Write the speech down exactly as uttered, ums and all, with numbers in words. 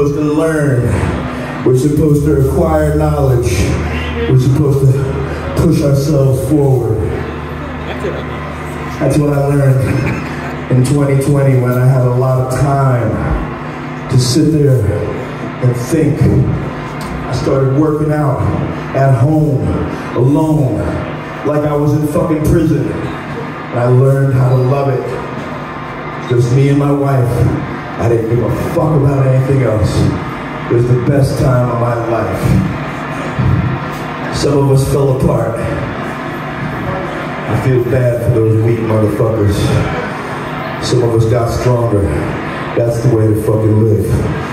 supposed to learn. We're supposed to acquire knowledge. We're supposed to push ourselves forward. That's what I learned in twenty twenty when I had a lot of time to sit there and think. I started working out at home, alone, like I was in fucking prison. And I learned how to love it. Just me and my wife. I didn't give a fuck about anything else. It was the best time of my life. Some of us fell apart. I feel bad for those weak motherfuckers. Some of us got stronger. That's the way to fucking live.